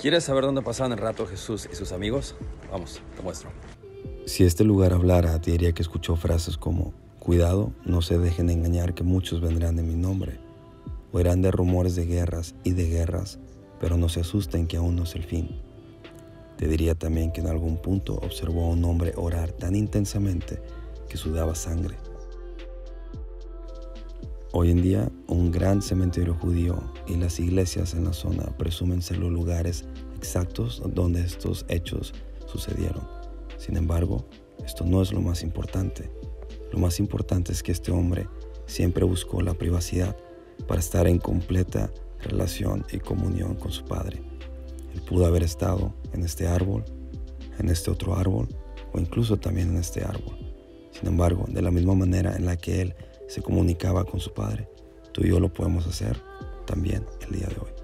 ¿Quieres saber dónde pasaban el rato Jesús y sus amigos? Vamos, te muestro. Si este lugar hablara, te diría que escuchó frases como: cuidado, no se dejen engañar que muchos vendrán en mi nombre. Oirán de rumores de guerras y de guerras, pero no se asusten que aún no es el fin. Te diría también que en algún punto observó a un hombre orar tan intensamente que sudaba sangre. Hoy en día, un gran cementerio judío y las iglesias en la zona presumen ser los lugares exactos donde estos hechos sucedieron. Sin embargo, esto no es lo más importante. Lo más importante es que este hombre siempre buscó la privacidad para estar en completa relación y comunión con su Padre. Él pudo haber estado en este árbol, en este otro árbol o incluso también en este árbol. Sin embargo, de la misma manera en la que él se comunicaba con su Padre, tú y yo lo podemos hacer también el día de hoy.